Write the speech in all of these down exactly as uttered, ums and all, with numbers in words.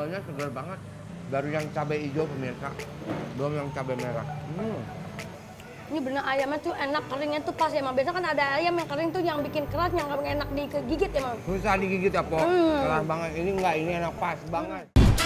sambalnya segar banget. Baru yang cabai hijau pemirsa, belum yang cabai merah. Hmm. Ini bener ayamnya tuh enak, keringnya tuh pas ya, Mang. Biasa kan ada ayam yang kering tuh yang bikin keras, yang nggak enak digigit ya, Mang. Susah digigit ya, Po. Hmm. Keras banget. Ini enggak, ini enak pas banget.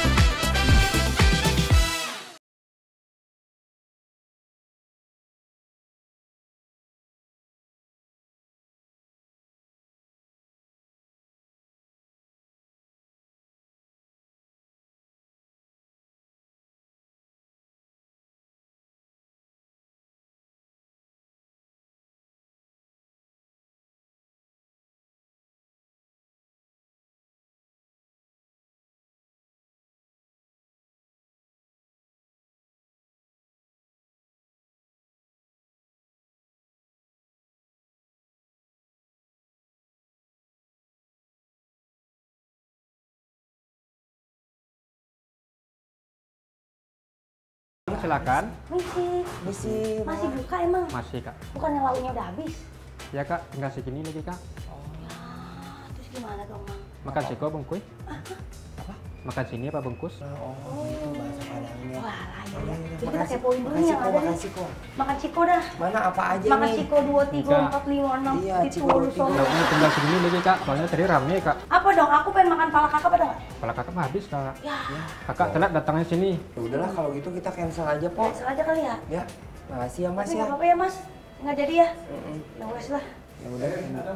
Silakan. Misi. Misi. Masih buka emang? Masih, Kak. Bukannya lauknya udah habis? Ya, Kak. Tinggal segini lagi, Kak. Oh ya, terus gimana dong, Mang? Makan siko bungkus. Apa? Makan sini apa bungkus? Oh, gitu bahasa Padangnya. Wah, lah ya. Iya, Jadi kita makasih, kepoin dulu makasih, yang Ko, ada nih. makasih, Ko. Makan ciko dah. Mana apa aja Makan nih? ciko dua, tiga, Enggak. empat, lima, enam, Iya, tujuh, ciko sepuluh, dua, tiga. sono. Lauknya tinggal segini lagi, Kak. Soalnya tadi rame, Kak. Apa dong? Aku pengen makan pala kakap ada nggak? Kepala kakak mah habis, Kak. Ya, Kakak telat datangnya sini. Ya udahlah kalau gitu kita cancel aja, Po. cancel aja kali ya. Ya. Makasih ya, Mas Tapi ya. nggak apa-apa ya, Mas. Nggak jadi ya? Mm-mm. Ya wes lah. Ya udah.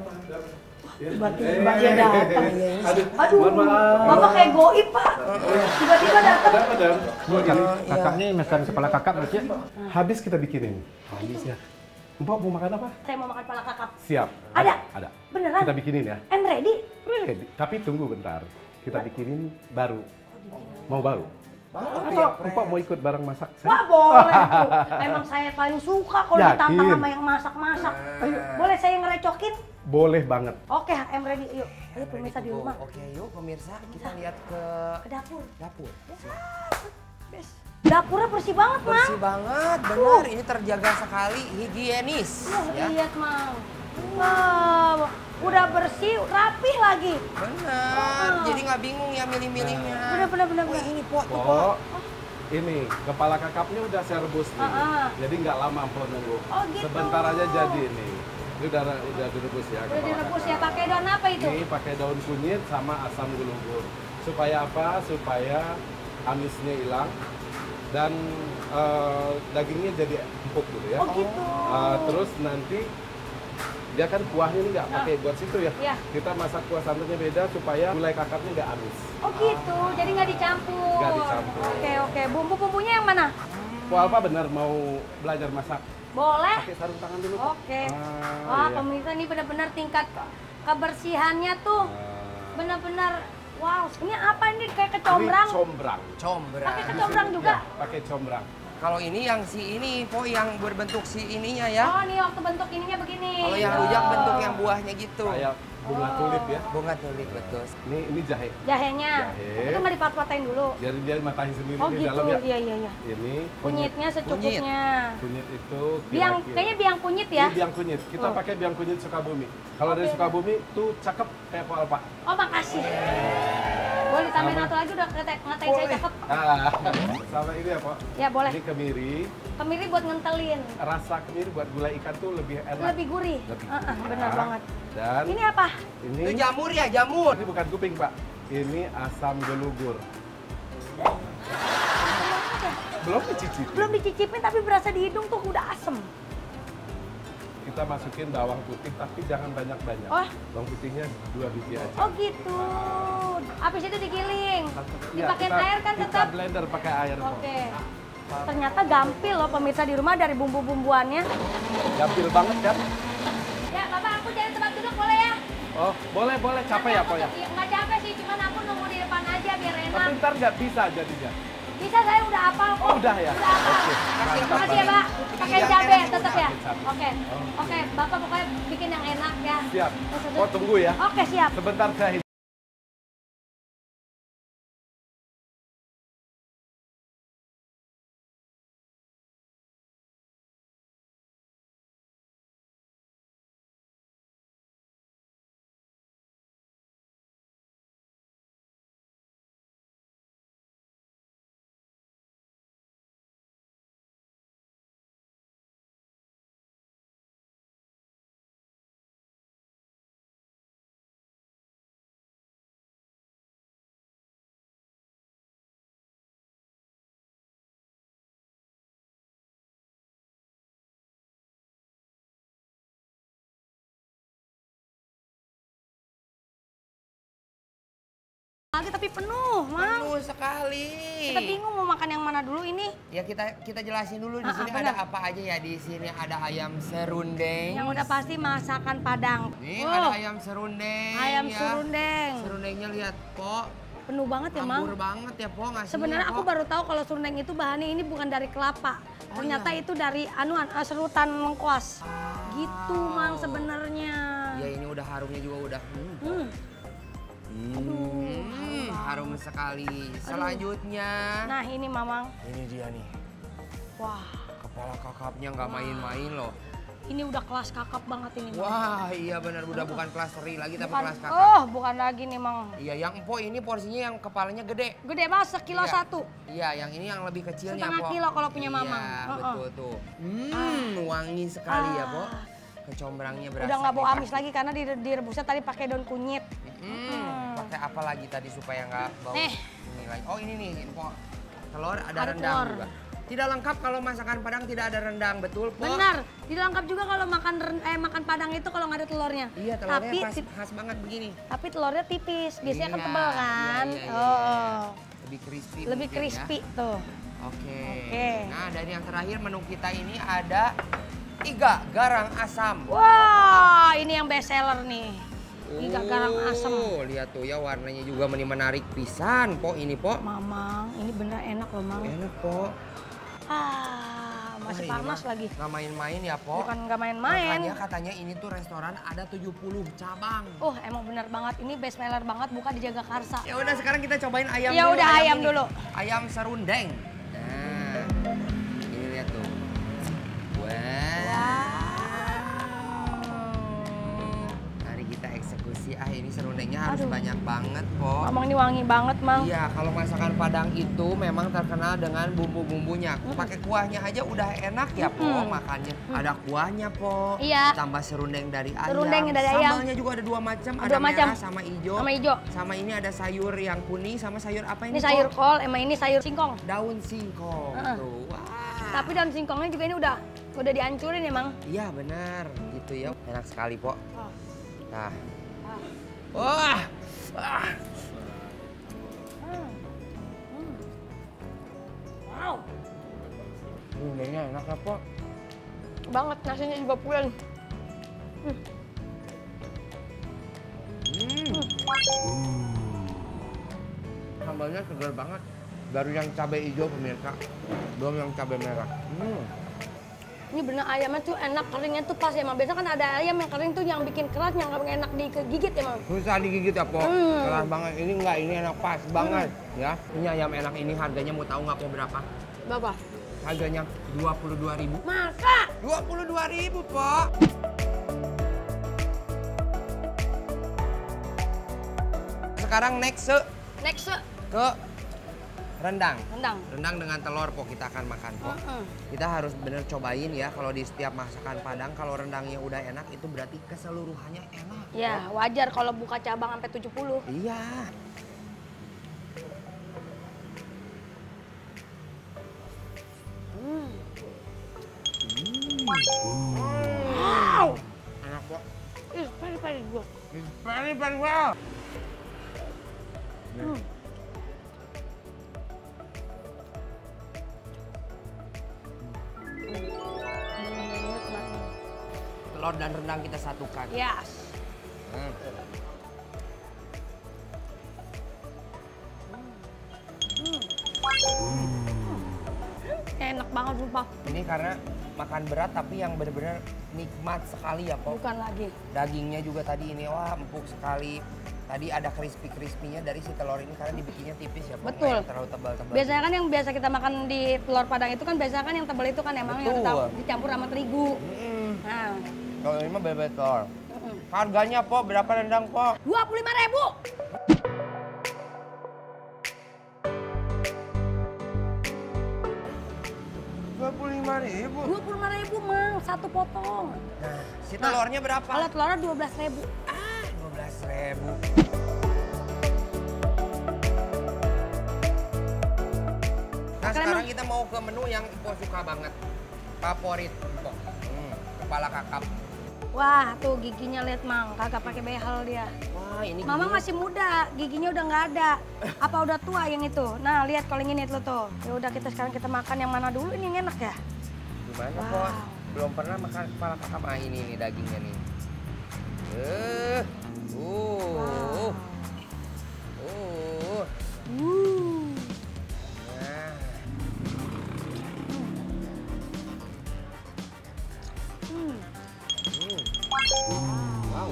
Tiba-tiba dia datang. Iya, ini Aduh, Aduh, mohon maaf. Bapak kayak goib, Pak. Tiba-tiba datang. Ada apa, Dan? Ini kan kakak nih mesan kepala kakak berarti ya? Habis kita bikinin. Habis ya. Mbak mau makan apa? Saya mau makan pala kakap. Siap. Ada? Ada. Beneran? Kita bikinin ya. And ready? Ready. Tapi tunggu bentar. Kita bikinin baru. Mau baru? Mau, Atau Mbak mau ikut bareng masak? Wah, boleh tuh. Emang saya paling suka kalau Yakin? ditantang sama yang masak-masak. Ayo. Boleh saya ngerecokin? Boleh banget. Oke, I'm ready. Yuk, ayo pemirsa di rumah. Oke, yuk pemirsa kita lihat ke Ke dapur. dapur. Bes. Dapurnya bersih banget, Mang. Bersih banget, benar. Ini terjaga sekali, higienis. Wah, Ya. lihat, Mang. Wah, udah bersih, rapih lagi. Benar. Oh. Jadi nggak bingung ya milih-milihnya. Bener, bener, bener, Wih, bener. ini Po, tuh, Po. Po, ini kepala kakapnya udah saya rebus nih. Ah, ah. Jadi nggak lama Po nunggu. Oh, gitu. Sebentar aja jadi nih. Ini udah udah direbus ya. Udah kepala direbus kakap. ya, pakai daun apa itu? Ini pakai daun kunyit sama asam gulugur. Supaya apa? Supaya amisnya hilang dan eh, dagingnya jadi empuk gitu ya. Oh, gitu. Eh, terus nanti dia kan kuahnya ini nggak pakai buat situ ya. Iya. Kita masak kuah santannya beda supaya gulai kakapnya nggak amis. Oh gitu, jadi nggak dicampur. Nggak dicampur. Oke oke, bumbu-bumbunya yang mana? Po Alfa benar mau belajar masak? Boleh. Pakai sarung tangan dulu. Po. Oke. Ah, Wah iya. pemirsa ini benar-benar tingkat kebersihannya tuh Ah. benar-benar wow. Ini apa ini kayak Ini kecombrang? combrang. Combrang. Pakai kecombrang juga? Ya, pakai combrang. Kalau ini yang si ini, Po, yang berbentuk si ininya ya. Oh nih waktu bentuk ininya begini. Kalau yang Oh. rujak bentuk yang buahnya gitu. Kayak bunga Oh. tulip ya. Bunga tulip betul. Ini ini jahe. Jahenya. Jahe. Itu nggak dipat-patain dulu. Jadi dia matahin sendiri Oh di gitu, dalam ya. iya iya iya. Ini Kunyitnya secukupnya. Kunyit itu Biang, kira-kira- kayaknya biang kunyit ya. Ini biang kunyit. Kita Oh. pakai biang kunyit Sukabumi. Kalau dari Oke. Sukabumi tuh cakep kayak Po Alfa. Oh makasih. Boleh ditambahin Sama. satu lagi udah ngata- ngatain saya cakep. Ah, sama ini ya, Po. Ya boleh. Ini kemiri. Kemiri buat ngentelin. Rasa kemiri buat gulai ikan tuh lebih enak. Lebih gurih. Lebih Ah, ah, gurih. benar Nah, banget. Dan Ini apa? ini Itu jamur ya, jamur. ini bukan kuping, Pak. Ini asam gelugur. Belum dicicipi. Belum dicicipin tapi berasa di hidung tuh udah asem. Kita masukin bawang putih tapi jangan banyak-banyak. Oh. Bawang putihnya dua biji aja. Oh gitu. Habis itu digiling. Iya, Dipakein kita- air kan kita tetap. blender pakai air. Po. Oke. Ternyata gampil loh pemirsa di rumah dari bumbu-bumbuannya. Gampil banget kan? Ya, Bapak aku cari tempat duduk boleh ya? Oh, boleh boleh capek ya, Po ya. Iya, nggak capek sih, cuman aku nunggu di depan aja biar enak. Tapi ntar nggak bisa jadinya. Bisa saya udah hafal kok. Oh, udah ya? Udah hafal. Oke. Makasih Mantap ya, Pak. banget. Pakai Yang cabai enak tetap ya. pakai cabai. Oke. Oke, Bapak pokoknya bikin yang enak ya. Siap. Terus- Oh, tunggu ya. Oke, siap. Sebentar saya sekali tapi penuh, Mang. Penuh sekali. Kita bingung mau makan yang mana dulu ini. Ya kita kita jelasin dulu di Ah, sini ah, ada benar. apa aja ya. Di sini ada ayam serundeng. Yang udah pasti masakan Padang. Nih Oh, ada ayam serundeng. ayam ya. serundeng. Serundengnya lihat, Po. Penuh banget ya, Mang. Ambur banget ya, Po, ngasihnya, Sebenarnya aku Po. baru tahu kalau serundeng itu bahannya ini bukan dari kelapa. Oh, Ternyata iya. itu dari anuan eh, serutan lengkuas. Ah. Gitu, Mang, sebenarnya. Ya ini udah harumnya juga udah. Hmm. Hmm. Hmm, harum sekali. Selanjutnya. Nah, ini Mamang. Ini dia nih. Wah, Kepala kakapnya nggak main-main loh. ini udah kelas kakap banget ini, Mang. Wah, iya benar udah bukan kelas teri lagi tapi Bukan, kelas kakap. oh, bukan lagi nih, Mang. Iya, yang Po ini porsinya yang kepalanya gede. Gede banget, sekilo Iya. satu. Iya, yang ini yang lebih kecilnya, Setengah Po. kilo kalau punya Mamang. Iya, Heeh. betul tuh. Hmm, wangi sekali ya, Po. Ah. Kecombrangnya berasa. Udah nggak bau di amis lagi karena dire- direbusnya tadi pakai daun kunyit. Hmm, pakai apa lagi tadi supaya nggak bau Nih. ini lagi. Oh, ini nih, Po. Telur ada, Ada rendang telur. juga. Tidak lengkap kalau masakan Padang tidak ada rendang, betul, Po? Benar, tidak lengkap juga kalau makan ren- eh makan Padang itu kalau nggak ada telurnya. Iya, telurnya tapi khas, tip- khas banget begini. tapi telurnya tipis, biasanya kan Iya, tebal kan. iya, iya, iya, oh, iya. oh. Lebih crispy Lebih mungkin crispy ya. tuh. Oke. Oke. Nah, dan yang terakhir menu kita ini ada iga garang asam. Wah, ini yang best seller nih. Iga garang asam. Oh, lihat tuh ya warnanya juga meni menarik pisan, Po. Ini, Po. Mamang, ini bener enak loh, Mang. Enak, Po. Ah, masih Wah, ini panas mah lagi. Nggak main-main ya, Po. Bukan nggak main-main. Makanya katanya ini tuh restoran ada tujuh puluh cabang. Oh, emang bener banget. Ini best seller banget, buka di Jagakarsa. Ya udah sekarang kita cobain ayam Ya dulu. udah, ayam ini. dulu. Ayam serundeng. Nah, ini lihat tuh. Wah. Mari kita eksekusi. Ah, ini serundengnya harus Aduh. banyak banget, Po. Mamang ini wangi banget, Mang. Iya, kalau masakan Padang itu memang terkenal dengan bumbu-bumbunya. Pakai kuahnya aja udah enak ya, Po, Mm-mm. makannya. Ada kuahnya, Po. Iya. Tambah serundeng dari ayam. Serundeng dari ayam. Sambalnya juga ada dua macam, ada Dua macam. merah sama hijau. Sama hijau. Sama ini ada sayur yang kuning sama sayur apa ini? Ini sayur Po? kol, emang ini sayur singkong. Daun singkong. Heeh. Tuh. Wah. Tapi daun singkongnya juga ini udah udah dihancurin ya, Mang. Iya, benar. Gitu ya. Enak sekali, Po. Oh. Nah. Wah. Wah. Hmm. Hmm. Wow, Serundengnya enak ya, Po. banget nasinya juga pulen. Hmm. Sambalnya segar banget. Baru yang cabai hijau pemirsa, belum yang cabai merah. Hmm. Ini bener ayamnya tuh enak, keringnya tuh pas ya, Mang. Biasa kan ada ayam yang kering tuh yang bikin keras, yang nggak enak digigit ya, Mang. Susah digigit ya, Po. Hmm. Keras banget. Ini enggak, ini enak pas banget. Ya, ini ayam enak ini harganya mau tahu nggak, Po, berapa? Berapa? Harganya dua puluh dua ribu. Masa? dua puluh dua ribu, Po. Sekarang next se Next, Se. ke rendang. rendang. Rendang dengan telur, Po, kita akan makan, Po. Mm-mm. Kita harus bener cobain ya kalau di setiap masakan Padang kalau rendangnya udah enak itu berarti keseluruhannya enak. Ya, wajar kalau buka cabang sampai tujuh puluh. Iya. Hmm. Hmm. Wow. Enak, Po. Ih, pari-pari gua. Very, very well. Hmm. Telur dan rendang kita satukan. Yes. Hmm. Enak banget sumpah. Ini karena makan berat tapi yang benar-benar nikmat sekali ya, Po. Bukan lagi. Dagingnya juga tadi ini wah empuk sekali. Tadi ada crispy-crispy-nya dari si telur ini karena dibikinnya tipis ya, Po. Betul. Nggak yang terlalu tebal-tebal. Biasanya kan yang biasa kita makan di telur Padang itu kan biasanya kan yang tebal itu kan emang yang Betul. ditau- dicampur sama terigu. Mm-mm. Nah, Kalau ini mah bebek telur. mm-mm. Harganya, Po, berapa rendang, Po? dua puluh lima ribu. dua puluh lima ribu. dua puluh lima ribu, Mang, satu potong. Nah, si telurnya berapa? Kalau telurnya dua belas ribu. Ah, dua belas ribu. Nah, Oke, sekarang Mang. kita mau ke menu yang Empo suka banget. Favorit Empo. Hmm, kepala kakap. Wah, tuh giginya lihat Mang, kagak pakai behel dia. Wah, ini Mama gini. masih muda, giginya udah nggak ada. Apa udah tua yang itu? Nah, lihat kalau yang ini lo tuh. Ya udah kita sekarang kita makan yang mana dulu ini yang enak ya? Gimana, Wow. Po? Belum pernah makan kepala kakap. Ah, ini nih dagingnya nih. Eh. Uh. Uh. Uh. Nah. Hmm. Hmm. Wow.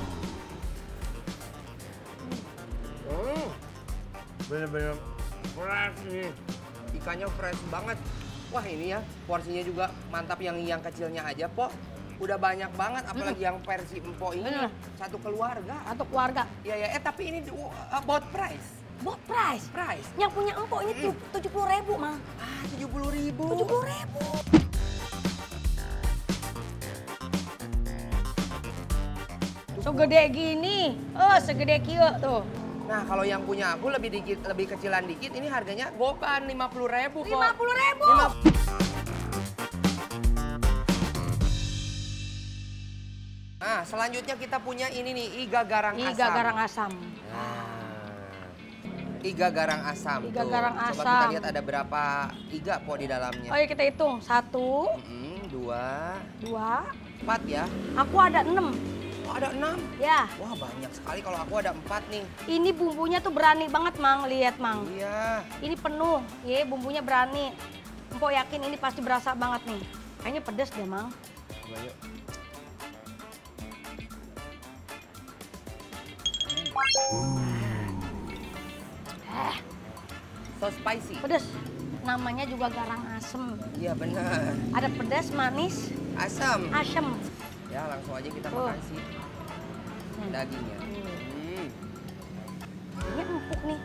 Hmm. Bener-bener fresh nih. Ikannya fresh banget. Wah, ini ya porsinya juga mantap, yang yang kecilnya aja, Po. Udah banyak banget, apalagi yang versi empok ini Bener. satu keluarga. Atau keluarga. Iya ya, eh tapi ini uh, about price. Bot price. Price. Yang punya empok ini tujuh puluh ribu, Mang. Ah, tujuh puluh ribu. Tujuh puluh ribu. Segede gini, oh segede kieu tuh. Nah, kalau yang punya aku lebih dikit, lebih kecilan dikit, ini harganya goban lima puluh ribu kok. Lima puluh ribu. Lima- Nah, selanjutnya kita punya ini nih, iga garang asam. Iga garang asam. Nah, iga garang asam. Iga tuh. garang Coba asam. kita lihat ada berapa iga, Po, di dalamnya. Oh ya kita hitung, satu, Mm, dua, dua, empat ya. aku ada enam. Oh, ada enam. Ya, Wah, banyak sekali. Kalau aku ada empat nih. ini bumbunya tuh berani banget, Mang. Lihat, Mang. Iya. Ini penuh, ya bumbunya berani. Empok yakin ini pasti berasa banget nih. Kayaknya pedes deh, Mang. Coba yuk. Eh, So spicy. pedes. Namanya juga garang asem. Iya, benar. Ada pedas, manis, Asam. asem. Ya, langsung aja kita Oh. makan sih Hmm. dagingnya. Hmm. Ini empuk nih.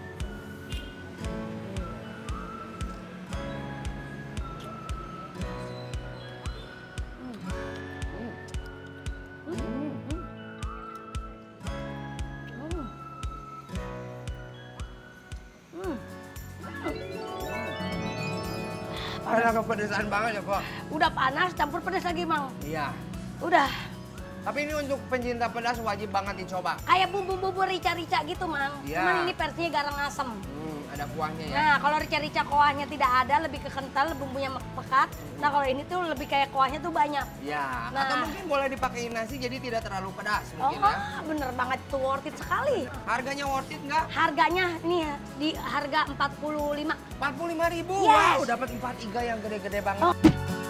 Hmm. Ada kepedesan banget ya, kok. Udah panas, campur pedas lagi, Mang. Iya. Udah. Tapi ini untuk pencinta pedas wajib banget dicoba. Kayak bumbu-bumbu rica-rica gitu, Mang. Iya. Cuman ini versinya garang asem. Hmm, ada kuahnya ya. Nah, kalau rica-rica kuahnya tidak ada, lebih ke kental, bumbunya pekat. Nah, kalau ini tuh lebih kayak kuahnya tuh banyak. Ya, Nah. atau mungkin boleh dipakai nasi jadi tidak terlalu pedas Oh, mungkin ya. bener banget tuh, worth it sekali. Harganya worth it nggak? Harganya nih ya, di harga empat puluh lima. empat puluh lima ribu. Yes. Wow, dapat empat iga yang gede-gede banget. Oh.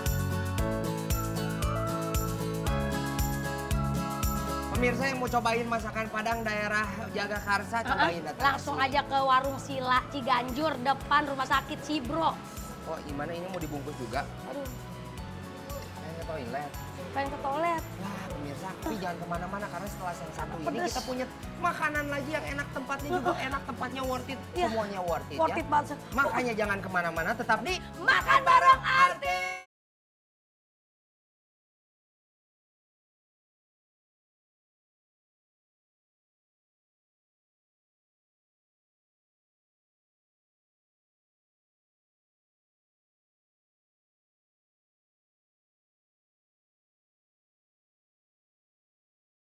Pemirsa yang mau cobain masakan Padang daerah Jagakarsa, cobain datang. Langsung aja ke warung Sila Ciganjur depan rumah sakit Cibro. Oh, gimana ini mau dibungkus juga? Aduh, Pengen ke toilet. pengen ke toilet. Wah, pemirsa, tapi jangan kemana-mana karena setelah yang satu ini Pedes. kita punya makanan lagi yang enak, tempatnya juga enak, tempatnya worth it, Iya. semuanya worth it Worth ya. it banget. Makanya jangan kemana-mana, tetap di Makan bareng Arti.